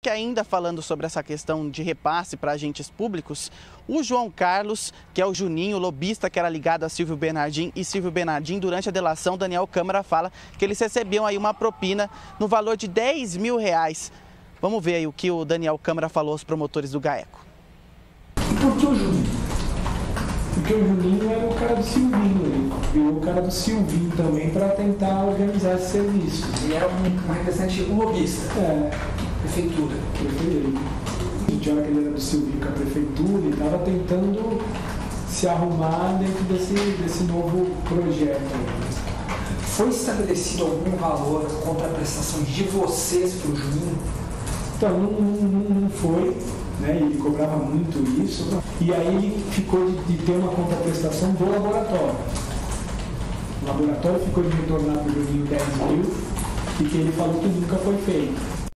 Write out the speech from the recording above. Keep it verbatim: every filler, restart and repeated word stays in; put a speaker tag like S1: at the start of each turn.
S1: que ainda falando sobre essa questão de repasse para agentes públicos, o João Carlos, que é o Juninho, lobista que era ligado a Silvio Bernardim, e Silvio Bernardim, durante a delação, Daniel Câmara fala que eles recebiam aí uma propina no valor de dez mil reais. Vamos ver aí o que o Daniel Câmara falou aos promotores do GAECO.
S2: E por que o Juninho? Porque o Juninho era o cara do Silvinho, ele virou o cara do Silvinho também para tentar organizar esse serviço.
S3: Ele era um, um representante, um lobista.
S2: É.
S3: Prefeitura.
S2: Prefeitura. De hora que ele era do Silvinho com a prefeitura, ele estava tentando se arrumar dentro desse, desse novo projeto.
S3: Foi estabelecido algum valor contra a prestação de vocês para o Juninho?
S2: Então, não, não, não foi. Né, ele cobrava muito isso, e aí ele ficou de, de ter uma contraprestação do laboratório. O laboratório ficou de retornar para o Juninho dez mil, e que ele falou que nunca foi feito.